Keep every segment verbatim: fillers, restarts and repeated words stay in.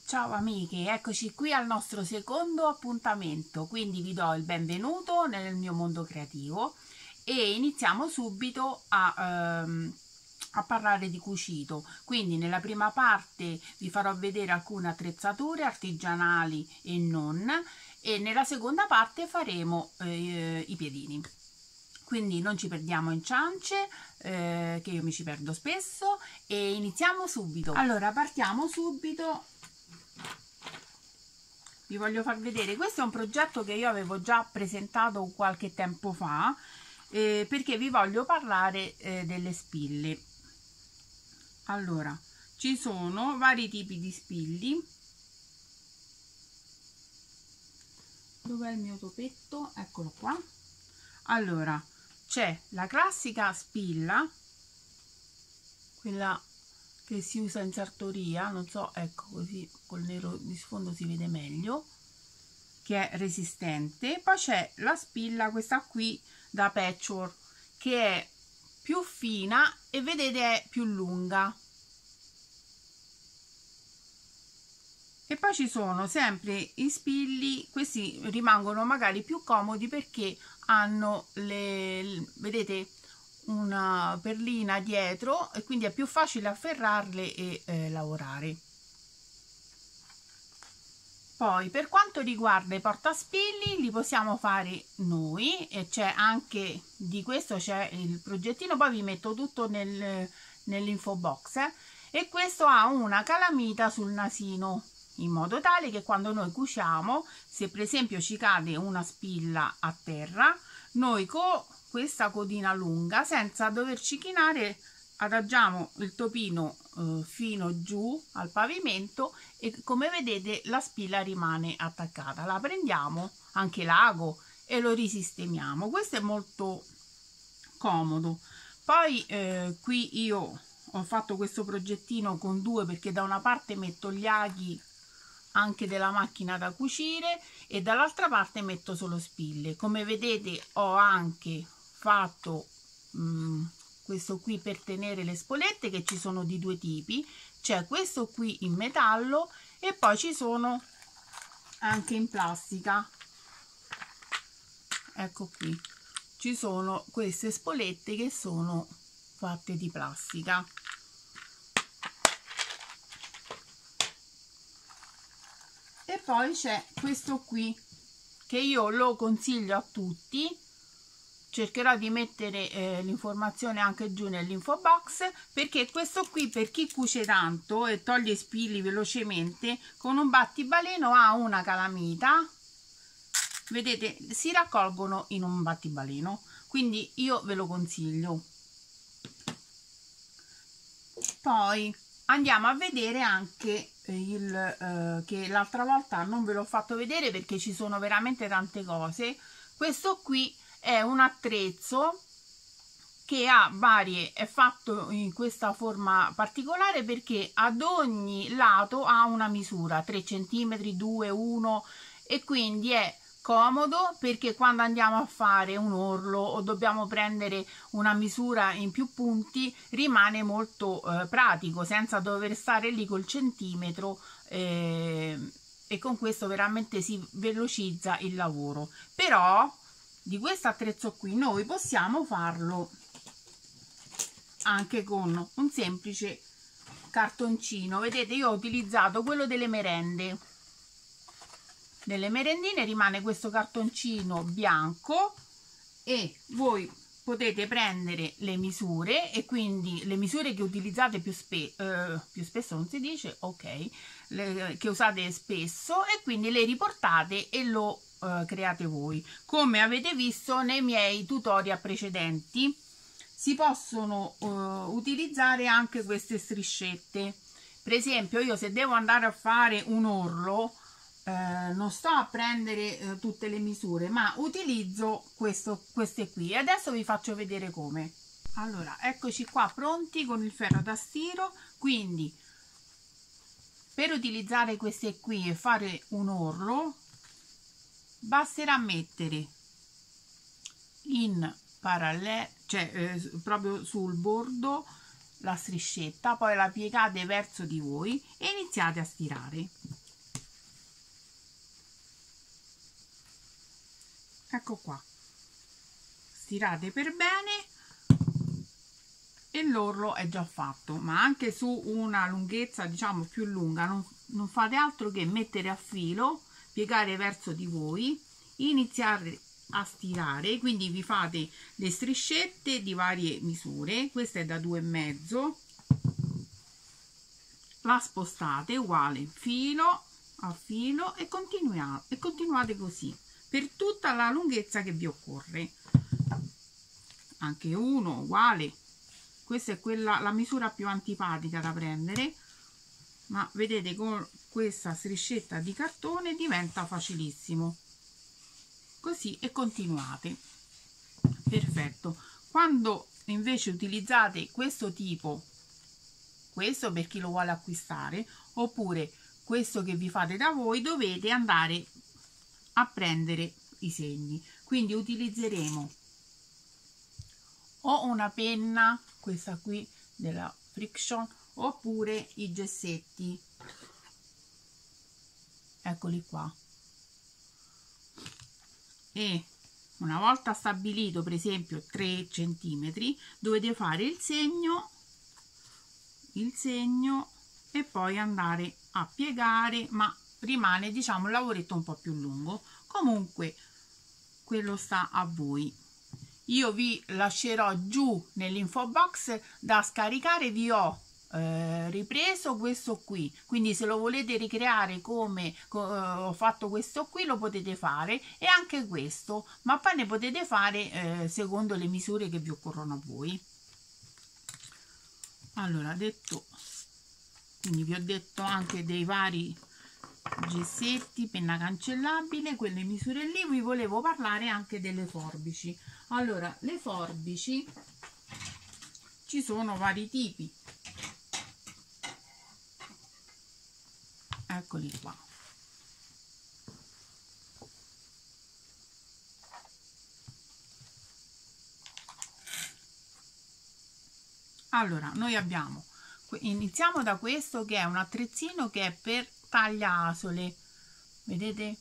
Ciao amiche, eccoci qui al nostro secondo appuntamento, quindi vi do il benvenuto nel mio mondo creativo e iniziamo subito a, ehm, a parlare di cucito. Quindi nella prima parte vi farò vedere alcune attrezzature artigianali e non, e nella seconda parte faremo eh, i piedini. Quindi non ci perdiamo in ciance, eh, che io mi ci perdo spesso, e iniziamo subito. Allora partiamo subito. Vi voglio far vedere, questo è un progetto che io avevo già presentato qualche tempo fa, eh, perché vi voglio parlare eh, delle spille. Allora, ci sono vari tipi di spilli. Dov'è il mio topetto? Eccolo qua. Allora, c'è la classica spilla, quella che si usa in sartoria, non so, ecco, così col nero di sfondo si vede meglio, che è resistente. Poi c'è la spilla, questa qui da patchwork, che è più fina e vedete è più lunga. E poi ci sono sempre i spilli, questi rimangono magari più comodi perché hanno le, vedete, una perlina dietro e quindi è più facile afferrarle e eh, lavorare. Poi per quanto riguarda i portaspilli li possiamo fare noi, e c'è anche di questo, c'è il progettino, poi vi metto tutto nel, nell'info box, eh? E questo ha una calamita sul nasino, in modo tale che quando noi cuciamo, se per esempio ci cade una spilla a terra, noi con questa codina lunga, senza doverci chinare, adagiamo il topino eh, fino giù al pavimento e come vedete la spilla rimane attaccata. La prendiamo, anche l'ago, e lo risistemiamo. Questo è molto comodo. Poi eh, qui io ho fatto questo progettino con due, perché da una parte metto gli aghi anche della macchina da cucire e dall'altra parte metto solo spille. Come vedete ho anche fatto mh, questo qui per tenere le spolette, che ci sono di due tipi, c'è questo qui in metallo e poi ci sono anche in plastica. Ecco qui ci sono queste spolette che sono fatte di plastica. E poi c'è questo qui che io lo consiglio a tutti, cercherò di mettere eh, l'informazione anche giù nell'info box, perché questo qui per chi cuce tanto e toglie i spilli velocemente, con un battibaleno ha una calamita, vedete, si raccolgono in un battibaleno, quindi io ve lo consiglio. Poi andiamo a vedere anche il eh, che l'altra volta non ve l'ho fatto vedere perché ci sono veramente tante cose. Questo qui è un attrezzo che ha varie, è fatto in questa forma particolare perché ad ogni lato ha una misura, tre centimetri, due, uno, e quindi è comodo perché quando andiamo a fare un orlo o dobbiamo prendere una misura in più punti rimane molto eh, pratico, senza dover stare lì col centimetro, eh, e con questo veramente si velocizza il lavoro. Però di questo attrezzo qui noi possiamo farlo anche con un semplice cartoncino. Vedete, io ho utilizzato quello delle merende. Nelle merendine rimane questo cartoncino bianco e voi potete prendere le misure, e quindi le misure che utilizzate più, spe eh, più spesso, non si dice, ok, le, che usate spesso, e quindi le riportate e lo eh, create voi. Come avete visto nei miei tutorial precedenti, si possono eh, utilizzare anche queste striscette. Per esempio, io se devo andare a fare un orlo, Eh, non sto a prendere eh, tutte le misure, ma utilizzo questo, queste qui, e adesso vi faccio vedere come. Allora, eccoci qua pronti con il ferro da stiro. Quindi per utilizzare queste qui e fare un orlo basterà mettere in parallelo, cioè eh, proprio sul bordo, la striscetta, poi la piegate verso di voi e iniziate a stirare. ecco qua, stirate per bene e l'orlo è già fatto. Ma anche su una lunghezza diciamo più lunga non, non fate altro che mettere a filo, piegare verso di voi, iniziare a stirare, quindi vi fate le striscette di varie misure. Questa è da due e mezzo, la spostate uguale filo a filo e continuate, e continuate così per tutta la lunghezza che vi occorre. Anche uno uguale, questa è quella, la misura più antipatica da prendere, ma vedete con questa striscetta di cartone diventa facilissimo. Così e continuate. Perfetto. Quando invece utilizzate questo tipo, questo per chi lo vuole acquistare, oppure questo che vi fate da voi, dovete andare a prendere i segni. Quindi utilizzeremo o una penna, questa qui della Friction, oppure i gessetti, eccoli qua. E una volta stabilito per esempio tre centimetri, dovete fare il segno il segno e poi andare a piegare, ma rimane diciamo un lavoretto un po' più lungo. Comunque quello sta a voi. Io vi lascerò giù nell'info box da scaricare, vi ho eh, ripreso questo qui, quindi se lo volete ricreare come eh, ho fatto questo qui lo potete fare, e anche questo, ma poi ne potete fare eh, secondo le misure che vi occorrono a voi. Allora, detto, quindi vi ho detto anche dei vari gessetti, penna cancellabile, quelle misure lì. Vi volevo parlare anche delle forbici. Allora, le forbici ci sono vari tipi, eccoli qua. Allora, noi abbiamo, iniziamo da questo che è un attrezzino che è per tagliasole, vedete,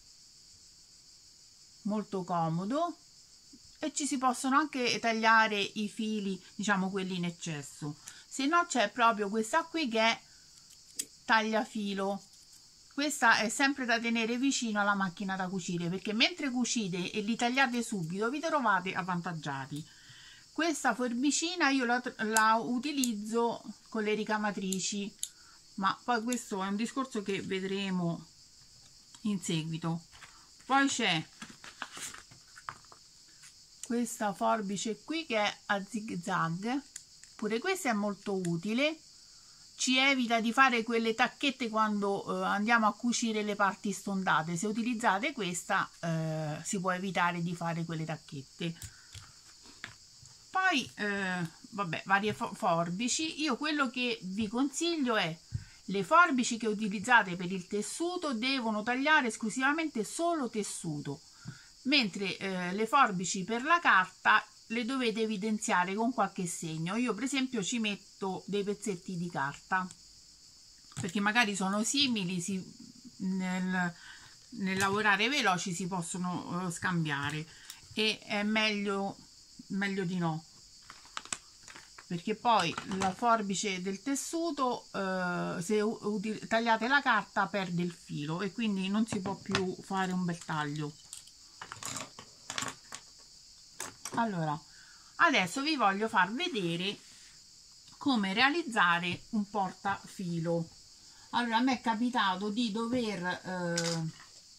molto comodo, e ci si possono anche tagliare i fili, diciamo quelli in eccesso. Se no c'è proprio questa qui che è tagliafilo. Questa è sempre da tenere vicino alla macchina da cucire, perché mentre cucite e li tagliate subito vi trovate avvantaggiati. Questa forbicina io la, la utilizzo con le ricamatrici, ma poi questo è un discorso che vedremo in seguito. Poi c'è questa forbice qui che è a zig zag, pure questa è molto utile, ci evita di fare quelle tacchette quando eh, andiamo a cucire le parti stondate. Se utilizzate questa eh, si può evitare di fare quelle tacchette. Poi eh, vabbè, varie forbici. Io quello che vi consiglio è le forbici che utilizzate per il tessuto devono tagliare esclusivamente solo tessuto, mentre eh, le forbici per la carta le dovete evidenziare con qualche segno. Io per esempio ci metto dei pezzetti di carta perché magari sono simili, si, nel, nel lavorare veloci si possono uh, scambiare, e è meglio meglio di no, perché poi la forbice del tessuto eh, se tagliate la carta perde il filo e quindi non si può più fare un bel taglio. Allora, adesso vi voglio far vedere come realizzare un portafilo. Allora, a me è capitato di dover eh,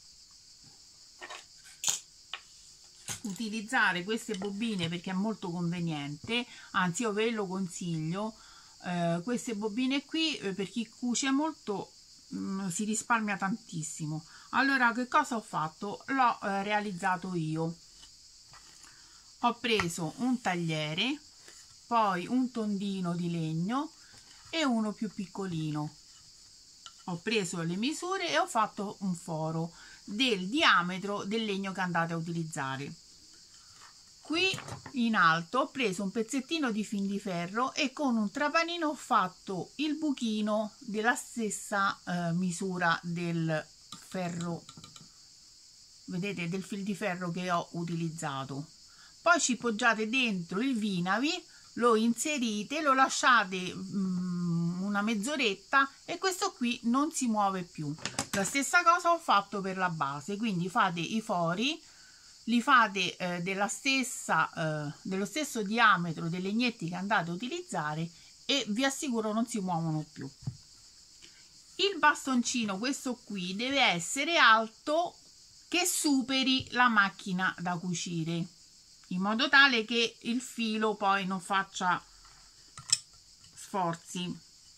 utilizzare queste bobine perché è molto conveniente, anzi io ve lo consiglio. Eh, queste bobine qui eh, per chi cuce molto mh, si risparmia tantissimo. Allora, che cosa ho fatto? L'ho eh, realizzato io. Ho preso un tagliere, poi un tondino di legno e uno più piccolino. Ho preso le misure e ho fatto un foro del diametro del legno che andate a utilizzare. Qui in alto ho preso un pezzettino di fin di ferro e con un trapanino ho fatto il buchino della stessa eh, misura del ferro vedete, del fil di ferro che ho utilizzato. Poi ci poggiate dentro il Vinavi, lo inserite, lo lasciate mm, una mezz'oretta e questo qui non si muove più. La stessa cosa ho fatto per la base, quindi fate i fori, li fate eh, della stessa, eh, dello stesso diametro dei legnetti che andate a utilizzare e vi assicuro non si muovono più. Il bastoncino, questo qui, deve essere alto che superi la macchina da cucire, in modo tale che il filo poi non faccia sforzi.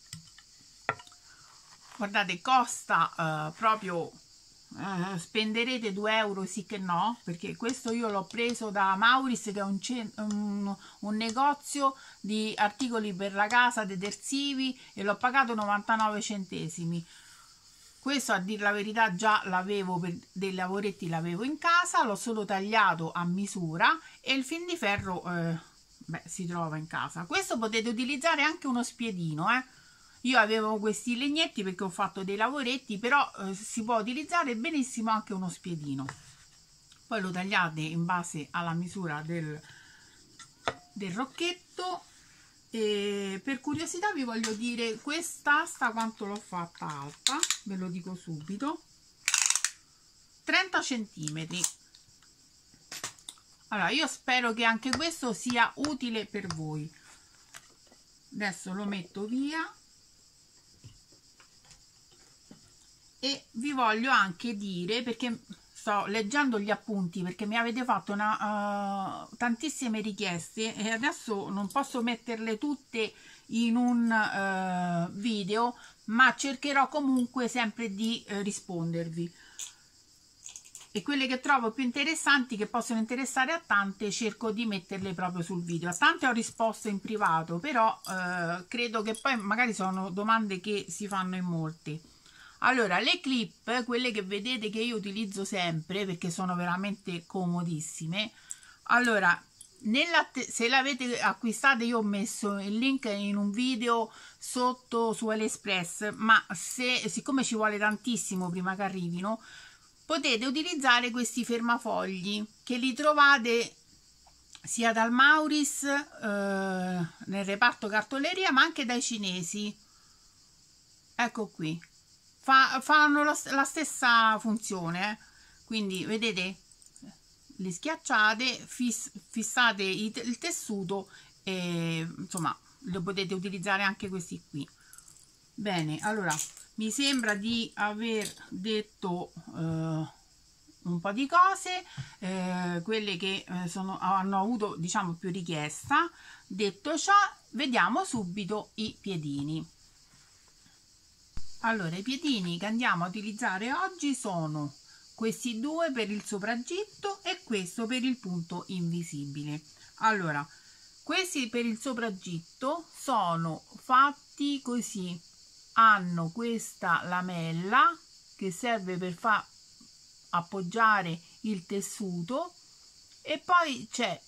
Guardate, costa eh, proprio eh, spenderete due euro sì che no, perché questo io l'ho preso da Mauris, che è un, un, un negozio di articoli per la casa, detersivi, e l'ho pagato novantanove centesimi. Questo, a dir la verità, già l'avevo per dei lavoretti, l'avevo in casa, l'ho solo tagliato a misura e il fil di ferro eh, beh, si trova in casa. Questo potete utilizzare anche uno spiedino, eh. Io avevo questi legnetti perché ho fatto dei lavoretti, però eh, si può utilizzare benissimo anche uno spiedino. Poi lo tagliate in base alla misura del, del rocchetto. E per curiosità vi voglio dire quest'asta quanto l'ho fatta alta, ve lo dico subito, trenta centimetri. Allora, io spero che anche questo sia utile per voi. Adesso lo metto via e vi voglio anche dire, perché sto leggendo gli appunti, perché mi avete fatto una, uh, tantissime richieste e adesso non posso metterle tutte in un uh, video, ma cercherò comunque sempre di uh, rispondervi, e quelle che trovo più interessanti, che possono interessare a tante, cerco di metterle proprio sul video. A tante ho risposto in privato, però uh, credo che poi magari sono domande che si fanno in molti. Allora, le clip, quelle che vedete che io utilizzo sempre perché sono veramente comodissime, allora, nella se l'avete acquistate, io ho messo il link in un video sotto su AliExpress, ma se siccome ci vuole tantissimo prima che arrivino, potete utilizzare questi fermafogli che li trovate sia dal Mauris eh, nel reparto cartoleria, ma anche dai cinesi. Ecco qui. Fa, fanno la, la stessa funzione, eh? Quindi vedete, li schiacciate, fiss, fissate il, il tessuto e insomma lo potete utilizzare anche questi qui. Bene, allora mi sembra di aver detto eh, un po' di cose, eh, quelle che eh, sono, hanno avuto diciamo più richiesta. Detto ciò, vediamo subito i piedini. Allora, i piedini che andiamo a utilizzare oggi sono questi due per il sopraggitto e questo per il punto invisibile. Allora, questi per il sopraggitto sono fatti così, hanno questa lamella che serve per far appoggiare il tessuto, e poi c'è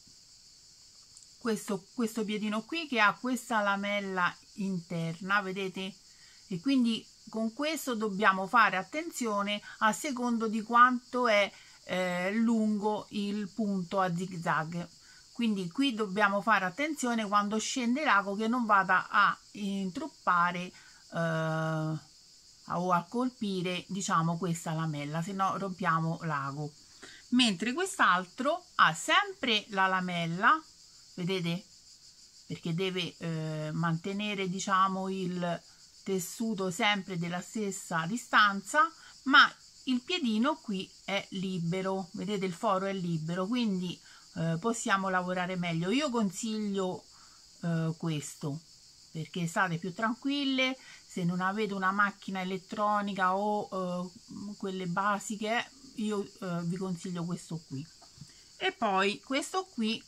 questo, questo piedino qui che ha questa lamella interna, vedete? E quindi con questo dobbiamo fare attenzione a secondo di quanto è eh, lungo il punto a zig zag. Quindi qui dobbiamo fare attenzione quando scende l'ago che non vada a intruppare eh, o a colpire diciamo questa lamella, se no rompiamo l'ago. Mentre quest'altro ha sempre la lamella, vedete, perché deve eh, mantenere diciamo il tessuto sempre della stessa distanza, ma il piedino qui è libero, vedete, il foro è libero, quindi eh, possiamo lavorare meglio. Io consiglio eh, questo perché state più tranquille. Se non avete una macchina elettronica o eh, quelle basiche, io eh, vi consiglio questo qui. E poi questo qui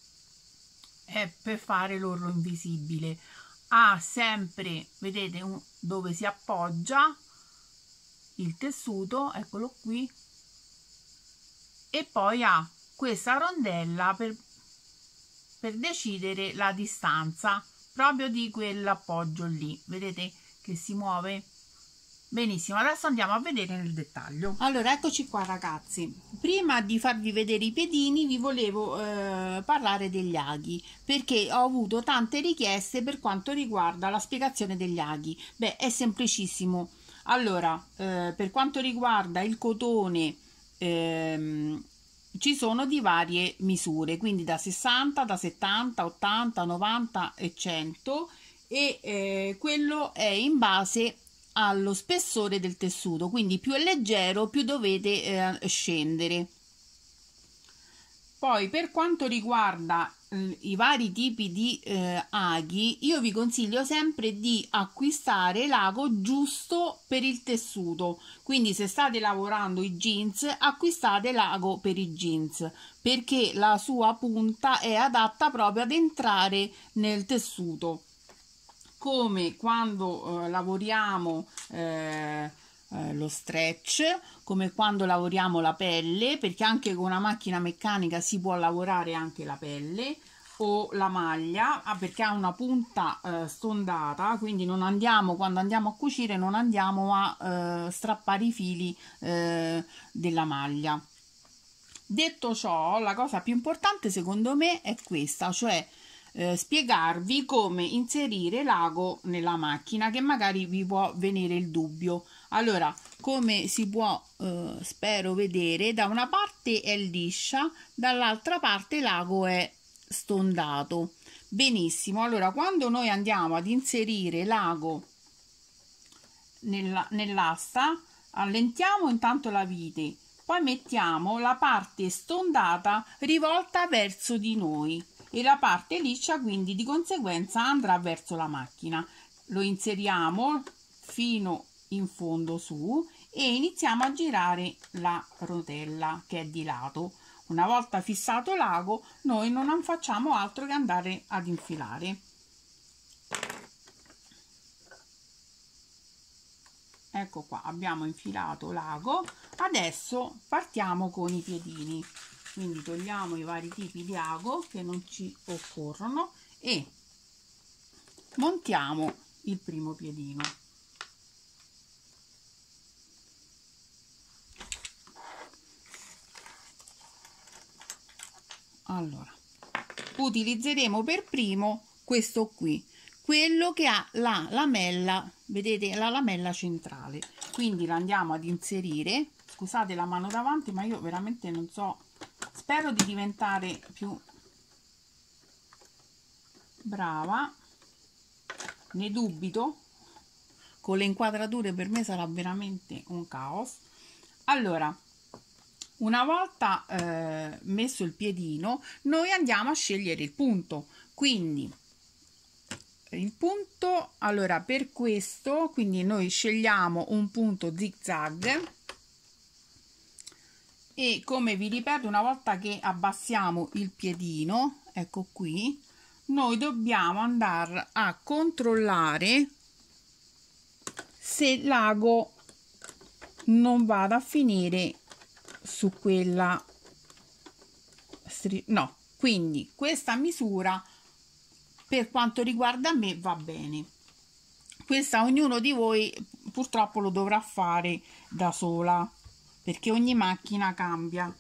è per fare l'orlo invisibile. Ha sempre, vedete, un, dove si appoggia il tessuto, eccolo qui, e poi ha questa rondella per, per decidere la distanza proprio di quell'appoggio lì, vedete che si muove. Benissimo, adesso andiamo a vedere nel dettaglio. Allora, eccoci qua ragazzi. Prima di farvi vedere i piedini vi volevo eh, parlare degli aghi, perché ho avuto tante richieste per quanto riguarda la spiegazione degli aghi. Beh, è semplicissimo. Allora, eh, per quanto riguarda il cotone, ehm, ci sono di varie misure, quindi da sessanta, da settanta, ottanta, novanta e cento, e eh, quello è in base allo spessore del tessuto, quindi più è leggero più dovete eh, scendere. Poi per quanto riguarda eh, i vari tipi di eh, aghi, io vi consiglio sempre di acquistare l'ago giusto per il tessuto, quindi se state lavorando i jeans acquistate l'ago per i jeans, perché la sua punta è adatta proprio ad entrare nel tessuto, come quando eh, lavoriamo eh, eh, lo stretch, come quando lavoriamo la pelle, perché anche con una macchina meccanica si può lavorare anche la pelle, o la maglia, ah, perché ha una punta eh, stondata, quindi non andiamo, quando andiamo a cucire non andiamo a eh, strappare i fili eh, della maglia. Detto ciò, la cosa più importante secondo me è questa, cioè Eh, spiegarvi come inserire l'ago nella macchina, che magari vi può venire il dubbio. Allora, come si può eh, spero vedere, da una parte è liscia, dall'altra parte l'ago è stondato. Benissimo, allora quando noi andiamo ad inserire l'ago nella, nell'asta, allentiamo intanto la vite, poi mettiamo la parte stondata rivolta verso di noi e la parte liscia quindi di conseguenza andrà verso la macchina. Lo inseriamo fino in fondo su e iniziamo a girare la rotella che è di lato. Una volta fissato l'ago noi non facciamo altro che andare ad infilare. Ecco qua, abbiamo infilato l'ago. Adesso partiamo con i piedini. Quindi togliamo i vari tipi di ago che non ci occorrono e montiamo il primo piedino. Allora, utilizzeremo per primo questo qui, quello che ha la lamella, vedete, la lamella centrale. Quindi la andiamo ad inserire. Scusate la mano davanti, ma io veramente non so. Spero di diventare più brava, ne dubito, con le inquadrature per me sarà veramente un caos. Allora, una volta eh, messo il piedino, noi andiamo a scegliere il punto. Quindi il punto, allora per questo, quindi noi scegliamo un punto zig zag. E come vi ripeto, una volta che abbassiamo il piedino, ecco qui, noi dobbiamo andare a controllare se l'ago non vada a finire su quella no, quindi questa misura per quanto riguarda me va bene. Questa ognuno di voi purtroppo lo dovrà fare da sola, perché ogni macchina cambia.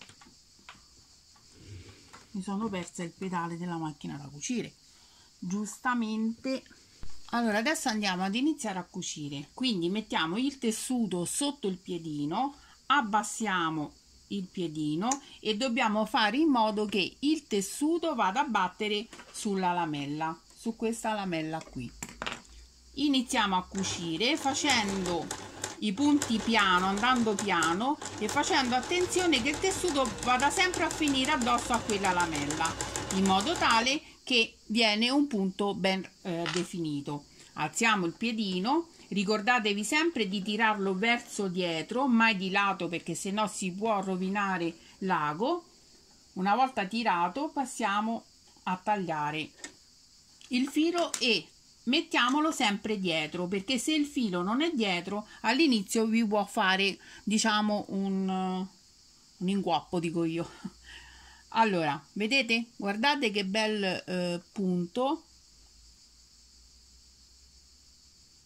Mi sono persa il pedale della macchina da cucire, giustamente. Allora adesso andiamo ad iniziare a cucire, quindi mettiamo il tessuto sotto il piedino, abbassiamo il piedino e dobbiamo fare in modo che il tessuto vada a battere sulla lamella, su questa lamella qui. Iniziamo a cucire facendo i punti piano, andando piano e facendo attenzione che il tessuto vada sempre a finire addosso a quella lamella, in modo tale che viene un punto ben eh, definito. Alziamo il piedino, ricordatevi sempre di tirarlo verso dietro, mai di lato, perché se no si può rovinare l'ago. Una volta tirato passiamo a tagliare il filo e mettiamolo sempre dietro, perché se il filo non è dietro all'inizio vi può fare, diciamo, un, un inguappo, dico io. Allora, vedete? Guardate che bel eh, punto.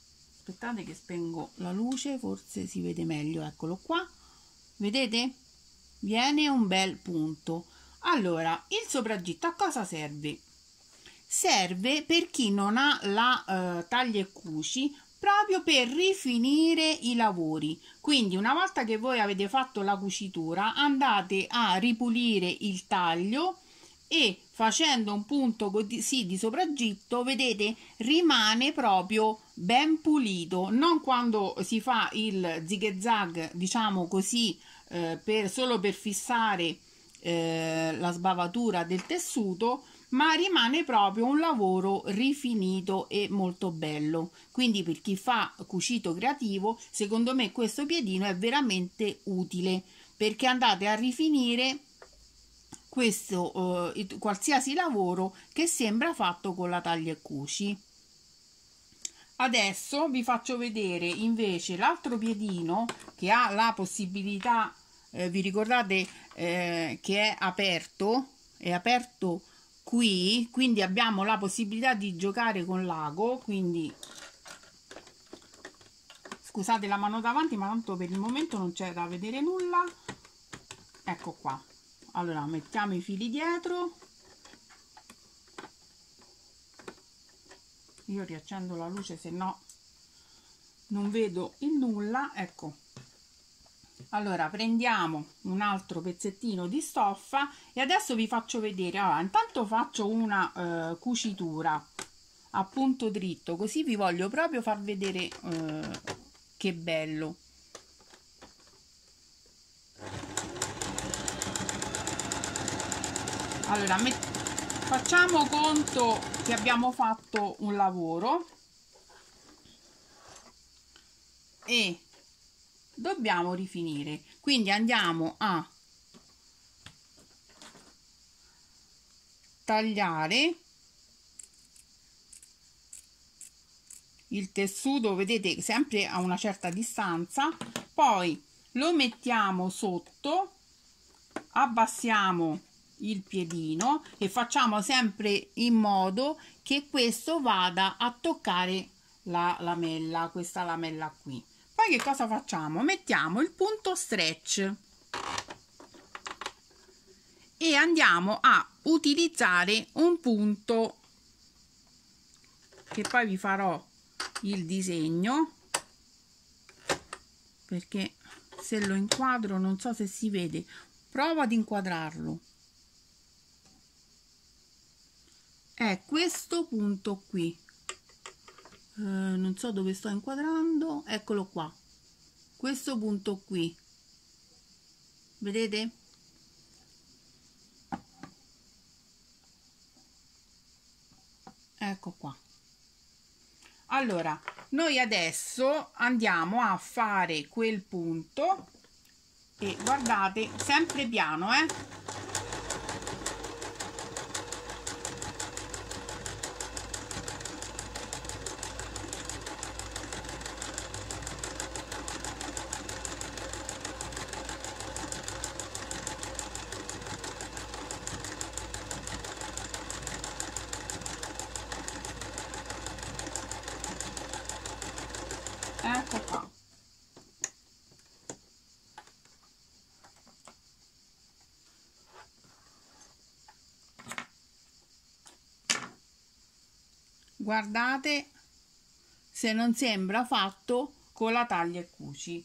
aspettate che spengo la luce, forse si vede meglio, eccolo qua, vedete? Viene un bel punto. Allora, il sopraggitto a cosa serve? Serve per chi non ha la eh, taglia e cuci, proprio per rifinire i lavori. Quindi una volta che voi avete fatto la cucitura, andate a ripulire il taglio e facendo un punto così di sopraggitto, vedete, rimane proprio ben pulito. Non quando si fa il zig zag, diciamo così, eh, per, solo per fissare eh, la sbavatura del tessuto, ma rimane proprio un lavoro rifinito e molto bello. Quindi per chi fa cucito creativo, secondo me questo piedino è veramente utile, perché andate a rifinire questo eh, qualsiasi lavoro che sembra fatto con la taglia e cuci. Adesso vi faccio vedere invece l'altro piedino che ha la possibilità, eh, vi ricordate eh, che è aperto, è aperto qui, quindi abbiamo la possibilità di giocare con l'ago. Quindi scusate la mano davanti, ma tanto per il momento non c'è da vedere nulla. Ecco qua. Allora mettiamo i fili dietro, io riaccendo la luce se no non vedo il nulla. Ecco, allora prendiamo un altro pezzettino di stoffa e adesso vi faccio vedere. Allora, intanto faccio una eh, cucitura a punto dritto, così vi voglio proprio far vedere eh, che bello. Allora facciamo conto che abbiamo fatto un lavoro e dobbiamo rifinire, quindi andiamo a tagliare il tessuto, vedete, sempre a una certa distanza, poi lo mettiamo sotto, abbassiamo il piedino e facciamo sempre in modo che questo vada a toccare la lamella, questa lamella qui. Poi che cosa facciamo? Mettiamo il punto stretch e andiamo a utilizzare un punto che poi vi farò il disegno, perché se lo inquadro non so se si vede, provo ad inquadrarlo. È questo punto qui, eh, non so dove sto inquadrando, eccolo qua, questo punto qui, vedete? Ecco qua. Allora noi adesso andiamo a fare quel punto e guardate, sempre piano, eh ecco qua. Guardate se non sembra fatto con la taglia e cuci.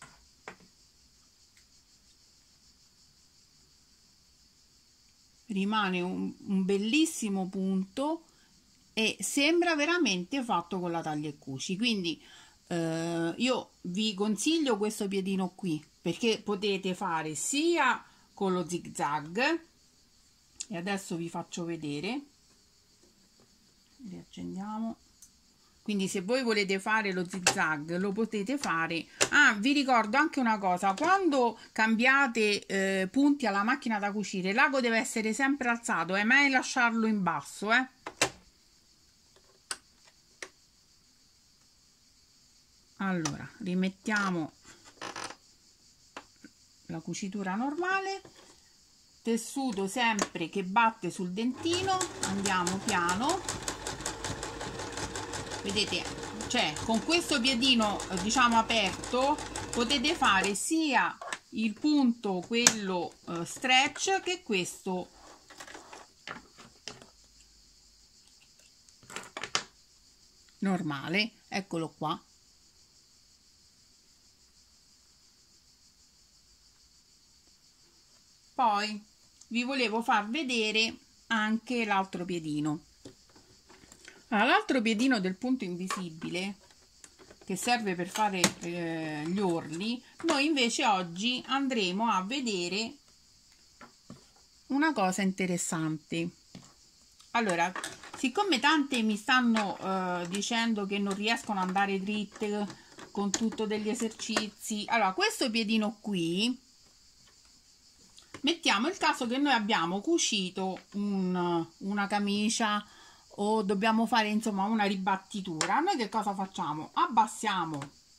Rimane un, un bellissimo punto e sembra veramente fatto con la taglia e cuci. Quindi eh, io vi consiglio questo piedino qui, perché potete fare sia con lo zig zag, e adesso vi faccio vedere, riaccendiamo. Quindi se voi volete fare lo zig zag lo potete fare. Ah, vi ricordo anche una cosa: quando cambiate eh, punti alla macchina da cucire, l'ago deve essere sempre alzato, è mai lasciarlo in basso, eh allora rimettiamo la cucitura normale, tessuto sempre che batte sul dentino, andiamo piano, vedete cioè con questo piedino diciamo aperto potete fare sia il punto quello uh, stretch che questo normale. Eccolo qua. Poi vi volevo far vedere anche l'altro piedino. L'altro piedino del punto invisibile, che serve per fare eh, gli orli, noi invece oggi andremo a vedere una cosa interessante. Allora, siccome tante mi stanno eh, dicendo che non riescono ad andare dritte con tutto degli esercizi, allora questo piedino qui, mettiamo il caso che noi abbiamo cucito un, una camicia o dobbiamo fare insomma una ribattitura, noi che cosa facciamo? Abbassiamo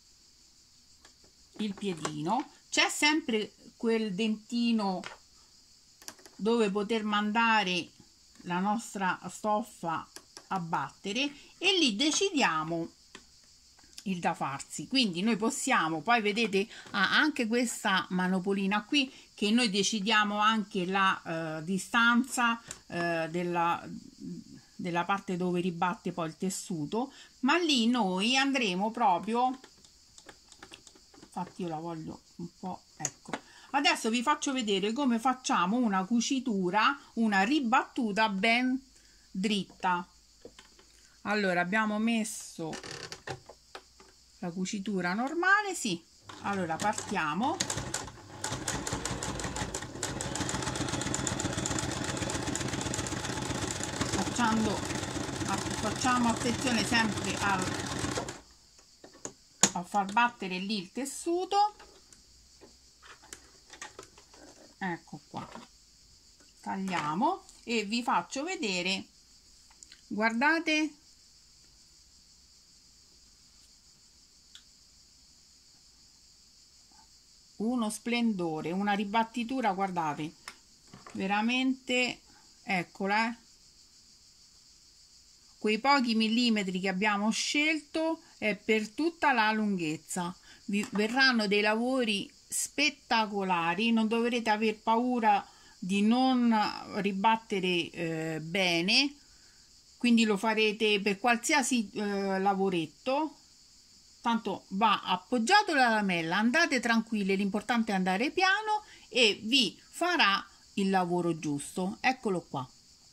il piedino, c'è sempre quel dentino dove poter mandare la nostra stoffa a battere e lì decidiamo il da farsi. Quindi noi possiamo, poi vedete ah, anche questa manopolina qui che noi decidiamo anche la eh, distanza eh, della della parte dove ribatte poi il tessuto, ma lì noi andremo proprio, infatti io la voglio un po', ecco, adesso vi faccio vedere come facciamo una cucitura, una ribattuta ben dritta. Allora abbiamo messo la cucitura normale, sì, allora partiamo. Facciamo attenzione sempre a, a far battere lì il tessuto. Ecco qua, tagliamo e vi faccio vedere, guardate uno splendore, una ribattitura, guardate veramente, eccola eh. Quei pochi millimetri che abbiamo scelto è per tutta la lunghezza. Vi verranno dei lavori spettacolari, non dovrete aver paura di non ribattere eh, bene, quindi lo farete per qualsiasi eh, lavoretto, tanto va appoggiato la lamella, andate tranquilli, l'importante è andare piano e vi farà il lavoro giusto. Eccolo qua.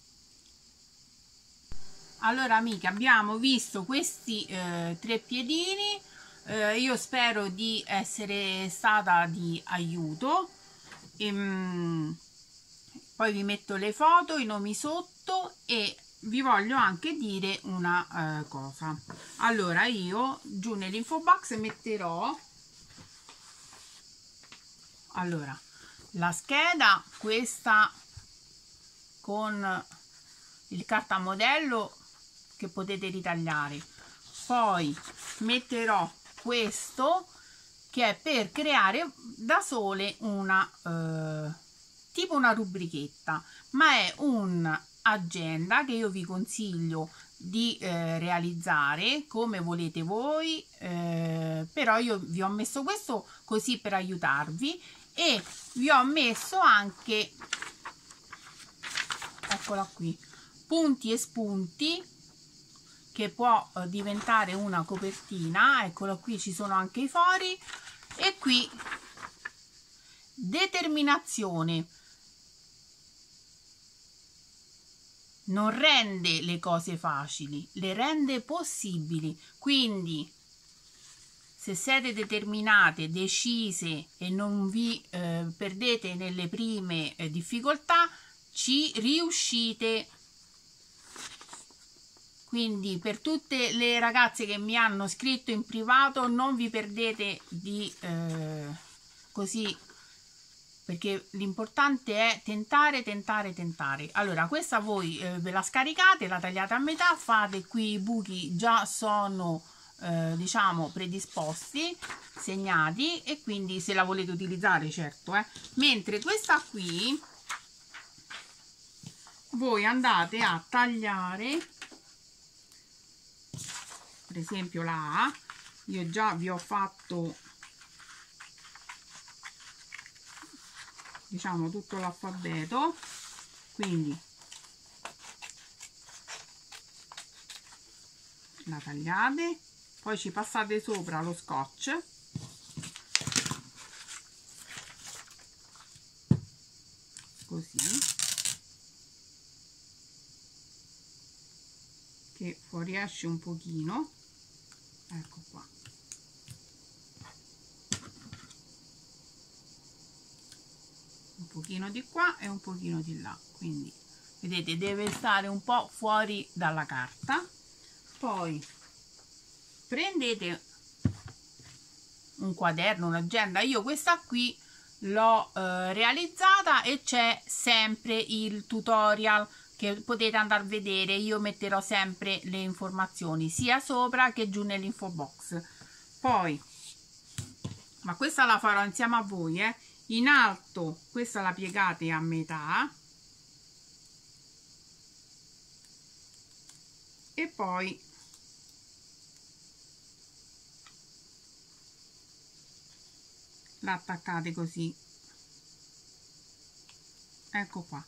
Allora amiche, abbiamo visto questi eh, tre piedini, eh, io spero di essere stata di aiuto, e, mh, poi vi metto le foto, i nomi sotto e vi voglio anche dire una eh, cosa. Allora io giù nell'info box metterò allora la scheda, questa con il cartamodello che potete ritagliare, poi metterò questo che è per creare da sole una eh, tipo una rubrichetta, ma è un'agenda che io vi consiglio di eh, realizzare come volete voi, eh, però io vi ho messo questo così per aiutarvi e vi ho messo anche, eccola qui, punti e spunti che può eh, diventare una copertina. Eccolo qui, ci sono anche i fori e qui determinazione. Non rende le cose facili, le rende possibili. Quindi se siete determinate, decise e non vi eh, perdete nelle prime eh, difficoltà, ci riuscite. Quindi per tutte le ragazze che mi hanno scritto in privato, non vi perdete di eh, così, perché l'importante è tentare, tentare, tentare. Allora questa voi eh, ve la scaricate, la tagliate a metà, fate qui i buchi, già sono eh, diciamo predisposti, segnati, e quindi se la volete utilizzare certo, eh. Mentre questa qui voi andate a tagliare per esempio la A, io già vi ho fatto, diciamo, tutto l'alfabeto, quindi la tagliate, poi ci passate sopra lo scotch, così, che fuoriesce un pochino, ecco qua, un pochino di qua e un pochino di là, quindi vedete, deve stare un po' fuori dalla carta. Poi prendete un quaderno, un'agenda, io questa qui l'ho eh, realizzata e c'è sempre il tutorial che potete andare a vedere, io metterò sempre le informazioni sia sopra che giù nell'info box. Poi, ma questa la farò insieme a voi, eh. In alto questa la piegate a metà e poi la attaccate così, ecco qua,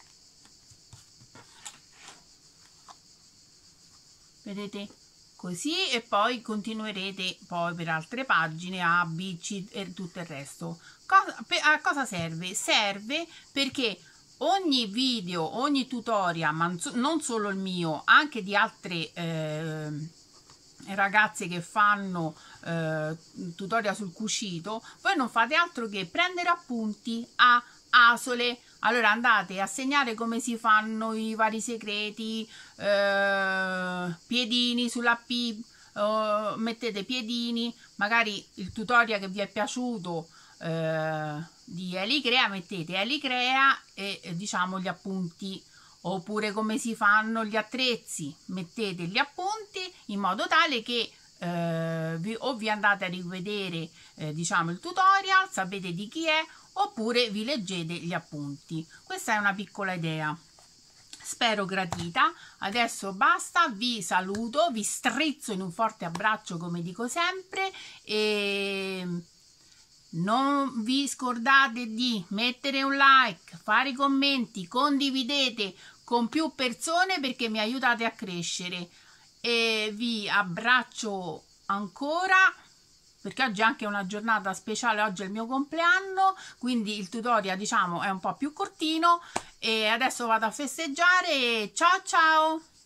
vedete, così, e poi continuerete poi per altre pagine A, B, C e tutto il resto. Cosa, a cosa serve? Serve perché ogni video, ogni tutorial, ma non solo il mio, anche di altre eh, ragazze che fanno eh, tutorial sul cucito, voi non fate altro che prendere appunti a asole. Allora andate a segnare come si fanno i vari segreti, eh, piedini sulla P, eh, mettete piedini, magari il tutorial che vi è piaciuto eh, di Elicrea, mettete Elicrea e eh, diciamo gli appunti, oppure come si fanno gli attrezzi, mettete gli appunti in modo tale che eh, vi, o vi andate a rivedere eh, diciamo il tutorial, sapete di chi è, oppure vi leggete gli appunti. Questa è una piccola idea, spero gradita. Adesso basta, vi saluto, vi strizzo in un forte abbraccio come dico sempre e non vi scordate di mettere un like, fare i commenti, condividete con più persone perché mi aiutate a crescere, e vi abbraccio ancora perché oggi è anche una giornata speciale, oggi è il mio compleanno, quindi il tutorial diciamo è un po' più cortino e adesso vado a festeggiare. Ciao ciao!